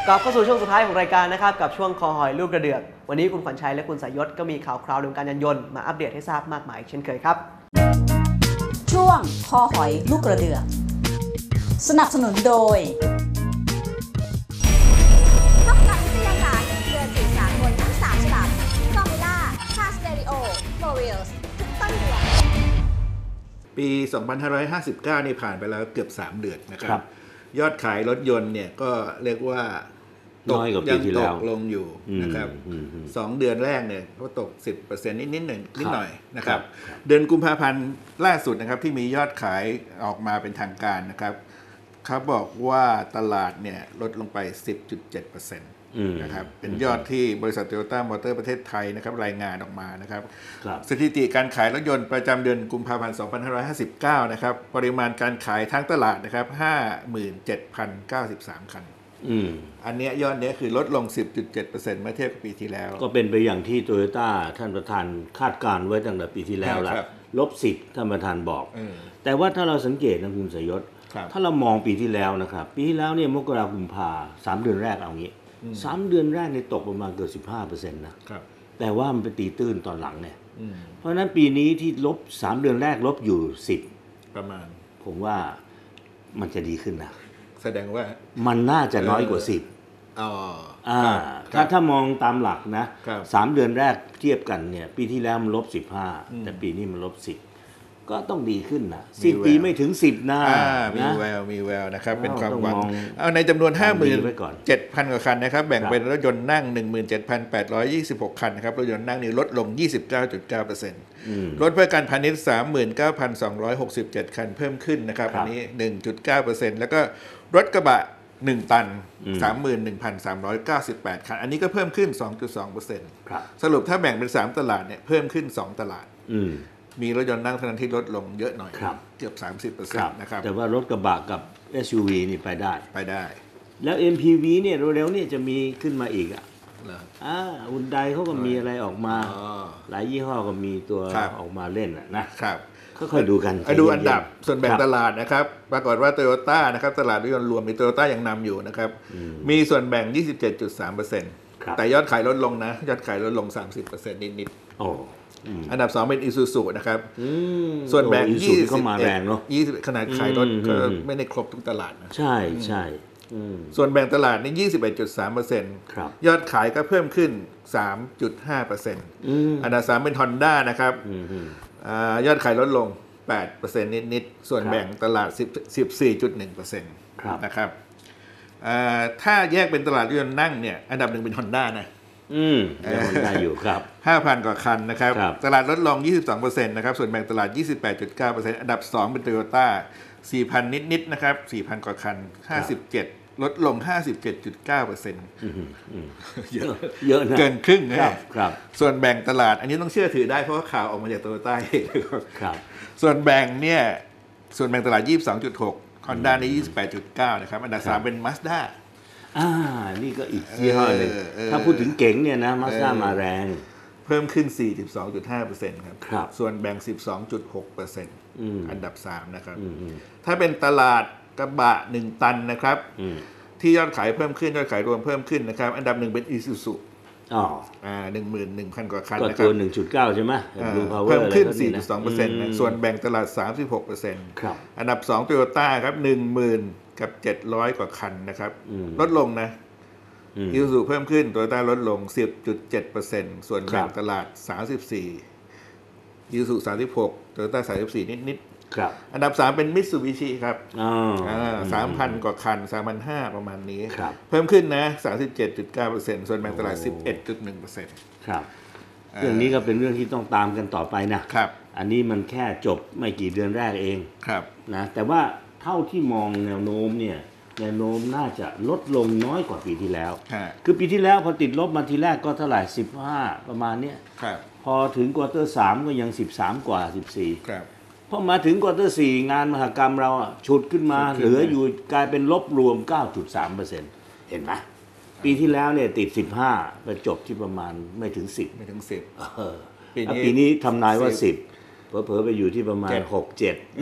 กลับเข้าสู่ช่วงสุดท้ายของรายการนะครับกับช่วงคอหอยลูกกระเดือกวันนี้คุณขวัญชัยและคุณสายยศก็มีข่าวคราวเรื่องการยานยนต์มาอัปเดตให้ทราบมากมายเช่นเคยครับช่วงคอหอยลูกกระเดือกสนับสนุนโดยพบกับวิทยาศาสตร์เรือสื่อสารบนทั้ง3ฉบับฟอร์มูล่าคาสเตอริโอโฟร์วิลส์ทุกต้นเดือนปี 2559 นี่ผ่านไปแล้วเกือบ3 เดือนนะครับยอดขายรถยนต์เนี่ยก็เรียกว่าน้อยกว่าปีที่แล้วตกลงอยู่นะครับ2 เดือนแรกเนี่ยก็ตก 10% นิดหน่อยนะครับเดือนกุมภาพันธ์ล่าสุดนะครับที่มียอดขายออกมาเป็นทางการนะครับเขาบอกว่าตลาดเนี่ยลดลงไป 10.7%นะครับเป็นยอดที่บริษัทโตโยต้ามอเตอร์ประเทศไทยนะครับรายงานออกมานะครับสถิติการขายรถยนต์ประจำเดือนกุมภาพันธ์ 2559 นะครับปริมาณการขายทั้งตลาดนะครับ 57,093 คันอันนี้ยอดนี้คือลดลง 10.7% เมื่อเทียบกับปีที่แล้วก็เป็นไปอย่างที่โตโยต้าท่านประธานคาดการไว้ตั้งแต่ปีที่แล้วแล้ว-10ท่านประธานบอกแต่ว่าถ้าเราสังเกตนะคุณสยศถ้าเรามองปีที่แล้วนะครับปีที่แล้วเนี่ยมกราคมกุมภา3 เดือนแรกเอางี้3 เดือนแรกเนี่ยตกประมาณเกือบ 15% นะแต่ว่ามันไปตีตื้นตอนหลังเนี่ยเพราะฉะนั้นปีนี้ที่ลบ3 เดือนแรกลบอยู่10 ประมาณผมว่ามันจะดีขึ้นนะแสดงว่ามันน่าจะน้อยกว่า10ถ้ามองตามหลักนะ3 เดือนแรกเทียบกันเนี่ยปีที่แล้วมันลบ15แต่ปีนี้มันลบ10ก็ต้องดีขึ้นนะ10 ปีไม่ถึง10นะมีแววนะครับเป็นความหวังเอาในจำนวน 57,000 กว่าคันนะครับแบ่งเป็นรถยนต์นั่ง 17,826 คันนะครับรถยนต์นั่งนี่ลดลง 29.9% รถเพื่อการพาณิชย์ 39,267 คันเพิ่มขึ้นนะครับอันนี้ 1.9% แล้วก็รถกระบะ1 ตัน 31,398 คันอันนี้ก็เพิ่มขึ้น 2.2% สรุปถ้าแบ่งเป็น3 ตลาดเนี่ยเพิ่มขึ้น2 ตลาดมีรถยนต์นั่งเท่านั้นที่ลดลงเยอะหน่อยเกือบ 30% นะครับแต่ว่ารถกระบะกับ SUV นี่ไปได้แล้ว MPV เนี่ยเร็วๆเนี่ยจะมีขึ้นมาอีกฮุนไดเขาก็มีอะไรออกมาหลายยี่ห้อก็มีตัวออกมาเล่นนะครับค่อยๆดูกันดูอันดับส่วนแบ่งตลาดนะครับปรากฏว่า Toyota นะครับตลาดรถยนต์รวมมี Toyota ยังนำอยู่นะครับมีส่วนแบ่ง 27.3% แต่ยอดขายลดลงนะยอดขายลดลง 30% นิดๆอันดับ2เป็น Isuzu นะครับส่วนแบ่ง 20เข้ามาแรงเนาะ 20ขนาดขายรถก็ไม่ได้ครบทุกตลาดนะใช่ส่วนแบ่งตลาดนี่ 21.3% ยอดขายก็เพิ่มขึ้น 3.5% อันดับ3เป็น Honda นะครับยอดขายลดลง 8% นิดๆส่วนแบ่งตลาด 14.1% นะครับถ้าแยกเป็นตลาดรถยนต์นั่งเนี่ยอันดับ1เป็น Honda นะยังได้อยู่ครับ 5,000 กว่าคันนะครับตลาดลดลง 22% นะครับส่วนแบ่งตลาด 28.9% อันดับ2เป็น Toyota 4,000 นิดๆนะครับ 4,000 กว่าคัน57ลดลง 57.9% เยอะนะเกินครึ่งนะครับส่วนแบ่งตลาดอันนี้ต้องเชื่อถือได้เพราะว่าข่าวออกมาจาก Toyota ครับส่วนแบ่งเนี่ยส่วนแบ่งตลาด 22.6 Honda นี่ 28.9 นะครับอันดับ3เป็น Mazda นี่ก็อีกยี่ห้อหนึ่งถ้าพูดถึงเก๋งเนี่ยนะมาสด้ามาแรงเพิ่มขึ้น 42.5% ครับส่วนแบ่ง 12.6% อันดับ3นะครับถ้าเป็นตลาดกระบะ1 ตันนะครับที่ยอดขายเพิ่มขึ้นยอดขายรวมเพิ่มขึ้นนะครับอันดับ1เป็น Isuzu 11,000 กว่าคันนะครับตัว 1.9 ใช่ไหมเพิ่มขึ้น 4.2% นะส่วนแบ่งตลาด 36% ครับอันดับ2 Toyota ครับ 10,000 กับ 700 กว่าคันนะครับลดลงนะIsuzu เพิ่มขึ้น Toyota ลดลง 10.7% ส่วนแบ่งตลาด 34 Isuzu 36 Toyota 34 นิดๆอันดับ3เป็น Mitsubishi ครับ 3,000 กว่าคัน 3,500 ประมาณนี้เพิ่มขึ้นนะ 37.9% ส่วนแบ่งตลาด 11.1% ครับเรื่องนี้ก็เป็นเรื่องที่ต้องตามกันต่อไปนะครับอันนี้มันแค่จบไม่กี่เดือนแรกเองนะแต่ว่าเท่าที่มองแนวโน้มเนี่ยแนวโน้มน่าจะลดลงน้อยกว่าปีที่แล้วคือปีที่แล้วพอติดลบมาทีแรกก็เท่าไหร่15ประมาณเนี้ยพอถึงควอเตอร์3ก็ยัง13กว่า14พอมาถึงควอเตอร์4งานมหกรรมเราฉุดขึ้นมาเหลืออยู่กลายเป็นลบรวม 9.3% เห็นไหมปีที่แล้วเนี่ยติด15ไปจบที่ประมาณไม่ถึง10ปีนี้ทำนายว่า10ผเผลอๆไปอยู่ที่ประมาณ 6-7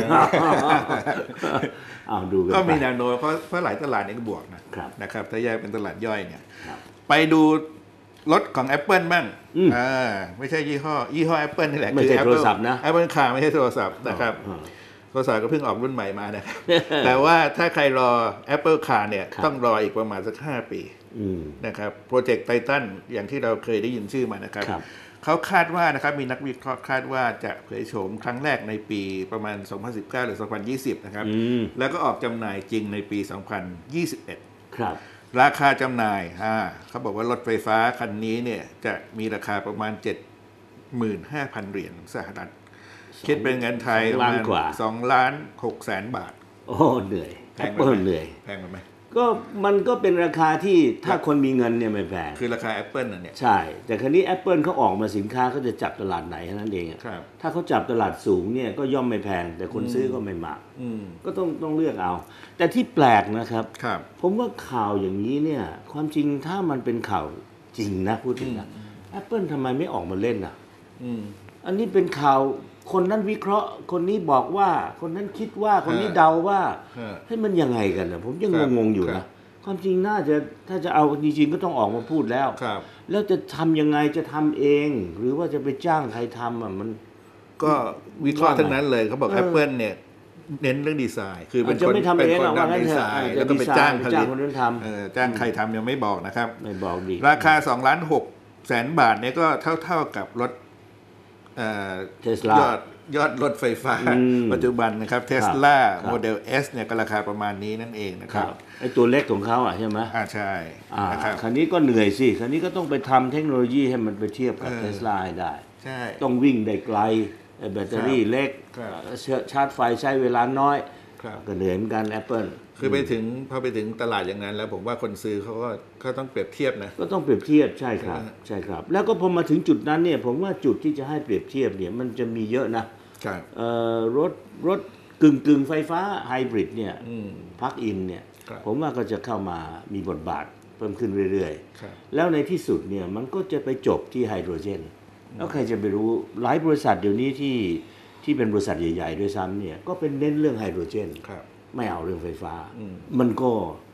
เอาดูกันก็มีไปแนวโน้มเพราะหลายตลาดนี่ก็บวกนะครับถ้าแยกเป็นตลาดย่อยเนี่ยครับไปดูรถของ Apple บ้างอืมไม่ใช่ยี่ห้อ Apple นี่แหละไม่ใช่คือโทรศัพท์นะ Apple Car ไม่ใช่โทรศัพท์นะครับโทรศัพท์ก็เพิ่งออกรุ่นใหม่มานะครับ แต่ว่าถ้าใครรอ Apple Car เนี่ยครับต้องรออีกประมาณสัก5 ปีนะครับโปรเจกต์ไททันอย่างที่เราเคยได้ยินชื่อมานะครับครับเขาคาดว่านะครับมีนักวิเคราะห์คาดว่าจะเผยโฉมครั้งแรกในปีประมาณ 2019 หรือ 2020 นะครับ แล้วก็ออกจำหน่ายจริงในปี 2021 ครับราคาจำหน่ายเขาบอกว่ารถไฟฟ้าคันนี้เนี่ยจะมีราคาประมาณ 75,000 เหรียญสหรัฐคิดเป็นเงินไทย 2 ล้านกว่า 2 ล้าน6แสนบาทโอ้เหนื่อยแพงไหม Apple เหนื่อยแพงไหมก็มันก็เป็นราคาที่ถ้าคนมีเงินเนี่ยไม่แพงคือราคา Apple น่ะเนี่ยใช่ แต่ครั้นี้ Apple เขาออกมาสินค้าเขาจะจับตลาดไหนเท่านั้นเองอะครับถ้าเขาจับตลาดสูงเนี่ยก็ย่อมไม่แพง แต่คนซื้อก็ไม่มาก ก็ต้องเลือกเอา แต่ที่แปลกนะครับครับผมว่าข่าวอย่างนี้เนี่ยความจริงถ้ามันเป็นข่าวจริงนะพูดถึงนะ Apple ทำไมไม่ออกมาเล่นอ่ะ อันนี้เป็นข่าวคนนั้นวิเคราะห์ คนนี้บอกว่าคนนั้นคิดว่าคนนี้เดาว่าให้มันยังไงกันนะผมยังงงๆอยู่นะความจริงน่าจะถ้าจะเอาจริงๆก็ต้องออกมาพูดแล้วครับแล้วจะทำยังไงจะทำเอง หรือว่าจะไปจ้างใครทำอ่ะมันก็วิเคราะห์ทั้งนั้นเลยเขาบอก Apple เนี่ยเน้นเรื่องดีไซน์ คือเป็นอาจจะคนไม่ทำเป็นเองคนหรอกว่างั้นทำดีเถไซอะน์แล้วก็ไปจ้างผลิตคนนั้นทจ้างใครทำยังไม่บอกนะครับำไม่บอกดีราคา2ล้าน6แสนบาทเนี่ยก็เท่ากับรถ Tesla ยอดรถไฟฟ้า ปัจจุบันนะครับ Tesla Model S เนี่ยก็ราคาประมาณนี้นั่นเองนะครับไอ้ตัวเล็กของเขาอ่ะใช่ไหมใช่นะครับคันนี้ก็เหนื่อยสิคันนี้ก็ต้องไปทำเทคโนโลยีให้มันไปเทียบกับเทสลาให้ได้ใช่ต้องวิ่งได้ไกลแบตเตอรี่เล็กครับชาร์จไฟใช้เวลาน้อยครับก็เหนื่อยเหมือนกัน Apple คือพอไปถึงตลาดอย่างนั้นแล้วผมว่าคนซื้อเขาต้องเปรียบเทียบนะก็ต้องเปรียบเทียบใช่ครับใช่ไหมใช่ครับ แล้วก็พอมาถึงจุดนั้นเนี่ยผมว่าจุดที่จะให้เปรียบเทียบเนี่ยมันจะมีเยอะนะครับ รถกึ่งไฟฟ้าไฮบริดเนี่ยพักอินเนี่ยครับผมว่าก็จะเข้ามามีบทบาทเพิ่มขึ้นเรื่อยครับๆ แล้วในที่สุดเนี่ยมันก็จะไปจบที่ไฮโดรเจนแล้วใครจะไปรู้หลายบริษัทเดี๋ยวนี้ที่เป็นบริษัทใหญ่ๆด้วยซ้ำเนี่ยก็เป็นเน้นเรื่องไฮโดรเจนครับไม่เอาเรื่องไฟฟ้า มันก็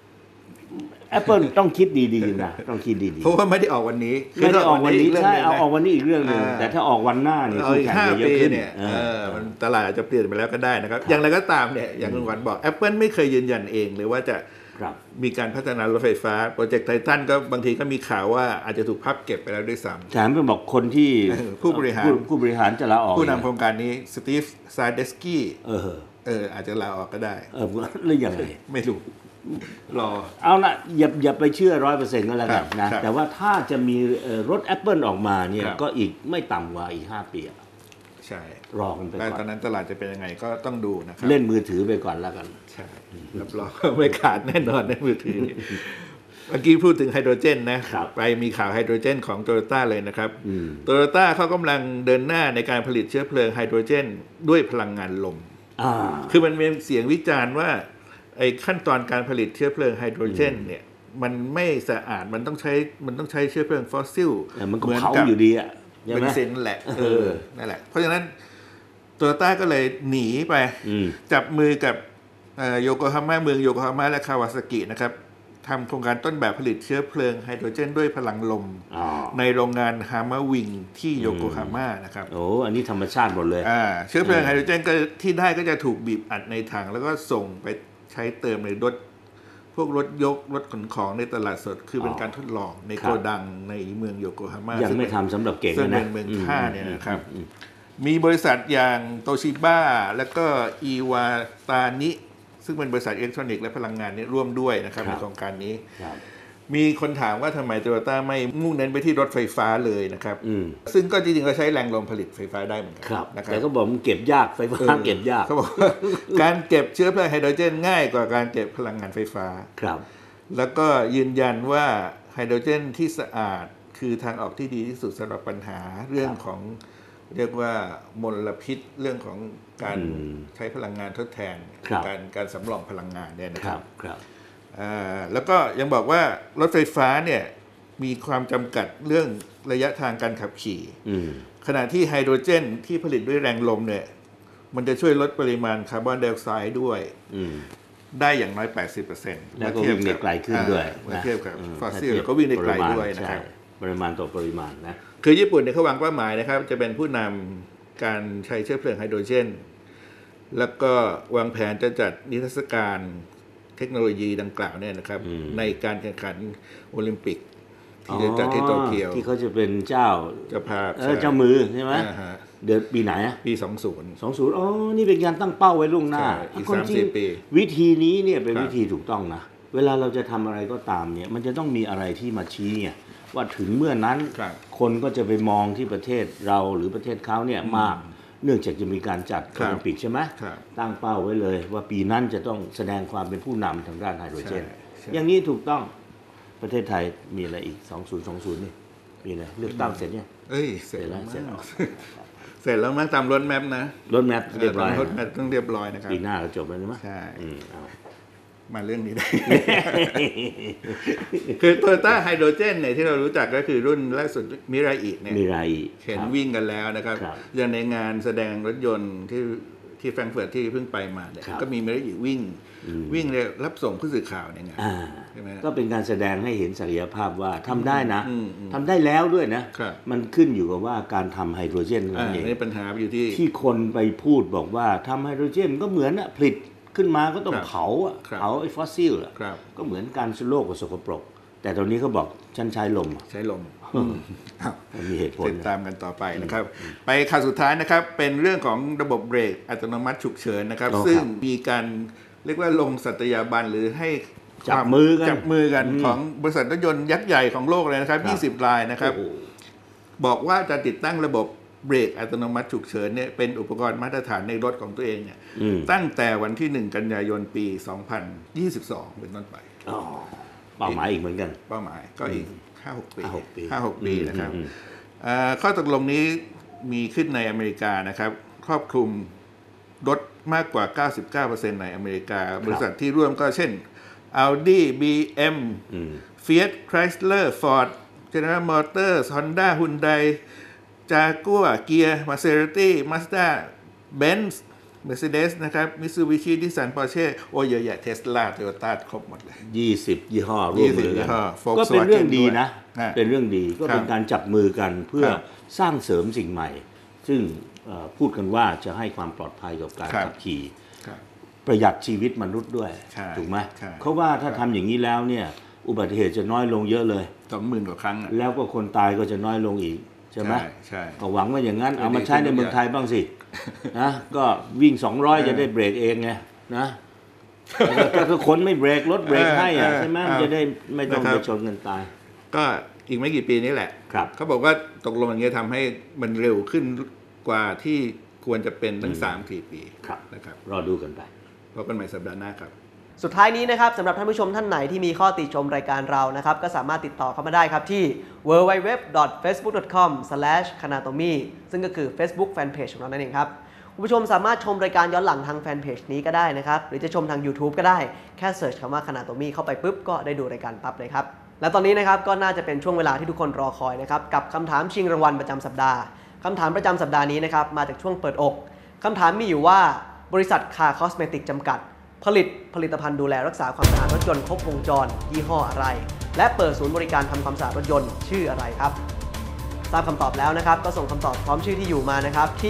Apple ต้องคิดดีๆนะต้องคิดดีเพราะว่าไม่ได้ออกวันนี้ๆไม่ได้ออกวันนี้คืใช่รื่งเอาหนึ่งนะออกวันนี้อีกเรื่องหนึ่งแต่ถ้าออกวันหน้านี่เอาอีกคู่แข่งจะเยอะ 5 ปีขึ้นเนี่ยเออมันตลาดอาจจะเปลี่ยนไปแล้วก็ได้นะครับ อย่างไรก็ตามเนี่ยอย่างคุณขวัญบอก Apple ไม่เคยยืนยันเองเลยว่าจะครับมีการพัฒนารถไฟฟ้าโปรเจกต์ไททันก็บางทีก็มีข่าวว่าอาจจะถูกพับเก็บไปแล้วด้วยซ้แถมไปบอกคนที่ผู้บริหารผู้บริหารจะลาออกำผู้นำโครงการนี้สตีฟซาเดสกี้เอออาจจะลาออกก็ได้แล้วยังไงไม่รู้รอเอาละอย่าไปเชื่อ100%ก็แล้วกันนะครับ แต่ว่าถ้าจะมีรถ Apple ออกมาเนี่ยครับก็อีกไม่ต่ำกว่าอีก5 ปีอะใช่รอกันไปแล้วก่ตออน นนั้นตลาดจะเป็นยังไงก็ต้องดูนะครับเล่นมือถือไปก่อนแล้วกันใช่รับรอง ไม่ขาดแน่นอนในมือถือนี่เมื่อกี้พูดถึงไฮโดรเจนนะครับ ไปมีข่าวไฮโดรเจนของโตโยต้าเลยนะครับโตโยต้าเขากำลังเดินหน้าในการผลิตเชื้อเพลิงไฮโดรเจนด้วยพลังงานลม คือมันมีเสียงวิจารณ์ว่าไอ้ขั้นตอนการผลิตเชื้อเพลิงไฮโดรเจนเนี่ยมันไม่สะอาดมันต้องใช้เชื้อเพลิงฟอสซิลแต่มันก็เผาอยู่ดีอ่ะใช่เป็ไหมนเซนแหละนั่นแหละเพราะฉะนั้นโตโยต้าก็เลยหนีไปจับมือกับโยโกฮาม่าเมืองโยโกฮาม่าและคาวาซากินะครับทำโครงการต้นแบบผลิตเชื้อเพลิงไฮโดรเจนด้วยพลังลมในโรงงานฮามาวิงที่โยโกฮาม่านะครับโอ้อันนี้ธรรมชาติหมดเลยเชื้อเพลิงไฮโดรเจนก็ที่ได้ก็จะถูกบีบอัดในถังแล้วก็ส่งไปใช้เติมในพวกรถยกรถขนของในตลาดสดคือเป็นการทดลองในโกดังในเมืองโยโกฮาม่ายังไม่ทำสำหรับเก่งซึ่งนะเป็นเมืองท่าเนี่ยนะครับมีบริษัทอย่างโตชิบ้าแล้วก็อีวาตานิซึ่งเป็นบริษัทอิเล็กทรอนิกส์และพลังงานนี้ร่วมด้วยนะครับในโครงการนี้ มีคนถามว่าทำไมโตโยต้าไม่มุ่งเน้นไปที่รถไฟฟ้าเลยนะครับซึ่งก็จริงๆก็ใช้แรงลมผลิตไฟฟ้าได้เหมือนกันะครับแต่ก็บอกมันเก็บยากไฟฟ้าเก็บยากเขาบอกว่าการเก็บเชื้อเพลิงไฮโดรเจนง่ายกว่าการเก็บพลังงานไฟฟ้าครับแล้วก็ยืนยันว่าไฮโดรเจนที่สะอาดคือทางออกที่ดีที่สุดสำหรับปัญหาเรื่องของเรียกว่ามลพิษเรื่องของการใช้พลังงานทดแทนการสำรองพลังงานเนี่ยนะครับแล้วก็ยังบอกว่ารถไฟฟ้าเนี่ยมีความจำกัดเรื่องระยะทางการขับขี่ขณะที่ไฮโดรเจนที่ผลิตด้วยแรงลมเนี่ยมันจะช่วยลดปริมาณคาร์บอนไดออกไซด์ด้วยได้อย่างน้อย 80% แล้วก็วิ่งได้ไกลขึ้นด้วยเมื่อเทียบกับฟอสซิลก็วิ่งได้ไกลด้วยนะครับปริมาณต่อปริมาณนะคือญี่ปุ่นเนี่ยเขาวางเป้าหมายนะครับจะเป็นผู้นำการใช้เชื้อเพลิงไฮโดรเจนแล้วก็วางแผนจะจัดนิทรรศการเทคโนโลยีดังกล่าวเนี่ยนะครับในการแข่งขันโอลิมปิกที่จะจัดที่โตเกียวที่เขาจะเป็นเจ้าภาพเจ้ามือใช่ไหมเดือนปีไหนปี20 อ๋อนี่เป็นการตั้งเป้าไว้ล่วงหน้าอีก30 ปีวิธีนี้เนี่ยเป็นวิธีถูกต้องนะเวลาเราจะทำอะไรก็ตามเนี่ยมันจะต้องมีอะไรที่มาชี้ไงว่าถึงเมื่อนั้นคนก็จะไปมองที่ประเทศเราหรือประเทศเขาเนี่ยมากเนื่องจากจะมีการจัดโอลิมปิกใช่ไหมตั้งเป้าไว้เลยว่าปีนั้นจะต้องแสดงความเป็นผู้นำทางด้านไฮโดรเจนอย่างนี้ถูกต้องประเทศไทยมีอะไรอีก2020นี่มีอะไรเลือกตั้งเสร็จเนี่ยเสร็จแล้วเสร็จแล้วนะตามรถแมพนะรถแมพเรียบร้อยรถแมพต้องเรียบร้อยนะครับปีหน้าก็จบแล้วใช่ไหมใช่มาเรื่องนี้ได้ คือโตโยต้าไฮโดรเจนเนี่ยที่เรารู้จักก็คือรุ่นล่าสุดมิราอิเนี่ยเห็นวิ่งกันแล้วนะครับอย่างในงานแสดงรถยนต์ที่แฟรงก์เฟิร์ตที่เพิ่งไปมาเนี่ยก็มีมิราอิวิ่งเลยรับส่งผู้สื่อข่าวเนี่ยใช่ไหมก็เป็นการแสดงให้เห็นศักยภาพว่าทำได้นะทำได้แล้วด้วยนะมันขึ้นอยู่กับว่าการทำไฮโดรเจนนั่นเองนี่ปัญหาอยู่ที่คนไปพูดบอกว่าทำไฮโดรเจนก็เหมือนผลิตขึ้นมาก็ต้องเผาไอ้ฟอสซิลก็เหมือนการโลกกับสกปรกแต่ตอนนี้เขาบอกฉันใช้ลมมีเหตุผลติดตามกันต่อไปนะครับไปข่าวสุดท้ายนะครับเป็นเรื่องของระบบเบรกอัตโนมัติฉุกเฉินนะครับซึ่งมีการเรียกว่าลงสัตยาบันหรือให้จับมือกันของบริษัทรถยนต์ยักษ์ใหญ่ของโลกเลยนะครับ20 รายนะครับบอกว่าจะติดตั้งระบบเบรกอัตโนมัติฉุกเฉินเนี่ยเป็นอุปกรณ์มาตรฐานในรถของตัวเองเนี่ยตั้งแต่วันที่1 กันยายนปี2022เป็นต้นไปเป้าหมายอีกเหมือนกันเป้าหมายก็อีก5-6 ปีนะครับข้อตกลงนี้มีขึ้นในอเมริกานะครับครอบคลุมรถมากกว่า 99% ในอเมริกาบริษัทที่ร่วมก็เช่น Audi BM Fiat Chrysler Ford General Motors Honda Hyundai Jaguar Kia Maserati Mazda Benz Mercedes นะครับ Mitsubishi Nissan Porsche โอ้เยอะแยะ Tesla Toyota ครบหมดเลย 20 ยี่ห้อร่วมมือกันก็เป็นเรื่องดีนะเป็นเรื่องดีก็เป็นการจับมือกันเพื่อสร้างเสริมสิ่งใหม่ซึ่งพูดกันว่าจะให้ความปลอดภัยกับการขับขี่ประหยัดชีวิตมนุษย์ด้วยถูกไหมเขาว่าถ้าทำอย่างนี้แล้วเนี่ยอุบัติเหตุจะน้อยลงเยอะเลย 20,000 กว่าครั้งแล้วก็คนตายก็จะน้อยลงอีกใช่ไหมก็หวังว่าอย่างนั้นเอามาใช้ในเมืองไทยบ้างสินะก็วิ่ง200จะได้เบรกเองไงนะถ้าคนไม่เบรกรถเบรกให้ใช่ไหมจะได้ไม่ต้องไปชนกันตายก็อีกไม่กี่ปีนี้แหละเขาบอกว่าตกลงอย่างนี้ทำให้มันเร็วขึ้นกว่าที่ควรจะเป็นตั้ง 3-4 ปีนะครับรอดูกันไปพบกันใหม่สัปดาห์หน้าครับสุดท้ายนี้นะครับสำหรับท่านผู้ชมท่านไหนที่มีข้อติชมรายการเรานะครับก็สามารถติดต่อเข้ามาได้ครับที่ www.facebook.com/kanatomi ซึ่งก็คือ Facebook Fanpage ของเรานั่นเองครับคุณผู้ชมสามารถชมรายการย้อนหลังทางแฟนเพจนี้ก็ได้นะครับหรือจะชมทาง YouTube ก็ได้แค่เสิร์ชคำว่า Kanatomi เข้าไปปุ๊บก็ได้ดูรายการปั๊บเลยครับและตอนนี้นะครับก็น่าจะเป็นช่วงเวลาที่ทุกคนรอคอยนะครับกับคำถามชิงรางวัลประจำสัปดาห์คำถามประจำสัปดาห์นี้นะครับมาจากช่วงเปิดอกคำถามมีอยู่ว่าบริษัทคาคอสเมติกจำกัดผลิตภัณฑ์ดูแลรักษาความสะอาดรถยนต์ครบวงจรยี่ห้ออะไรและเปิดศูนย์บริการทำความสะอาดรถยนต์ชื่ออะไรครับทราบคำตอบแล้วนะครับก็ส่งคำตอบพร้อมชื่อที่อยู่มานะครับที่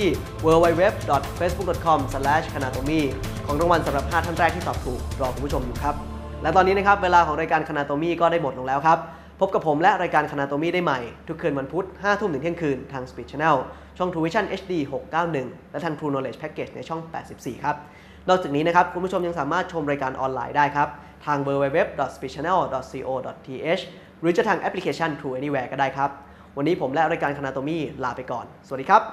www.facebook.com/kanatomi ของรางวัลสำหรับ5ท่านแรกที่ตอบถูกรอคุณผู้ชมอยู่ครับและตอนนี้นะครับเวลาของรายการ Kanatomi ก็ได้หมดลงแล้วครับพบกับผมและรายการ Kanatomi ได้ใหม่ทุกคืนวันพุธ 5 ทุ่มถึงเที่ยงคืนทาง Speed Channel ช่อง True Vision HD 691และทาง True Knowledge Package ในช่อง84ครับนอกจากนี้นะครับคุณผู้ชมยังสามารถชมรายการออนไลน์ได้ครับทาง www.speedchannel.co.th หรือจะทางแอปพลิเคชัน True Anywhere ก็ได้ครับวันนี้ผมและรายการ Kanatomi ลาไปก่อนสวัสดีครับ